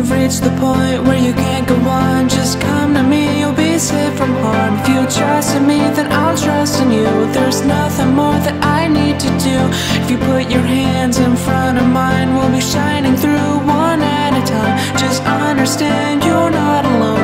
you've reached the point where you can't go on, just come to me, you'll be safe from harm. If you trust in me, then I'll trust in you. There's nothing more that I need to do. If you put your hands in front of mine, we'll be shining through one at a time. Just understand you're not alone.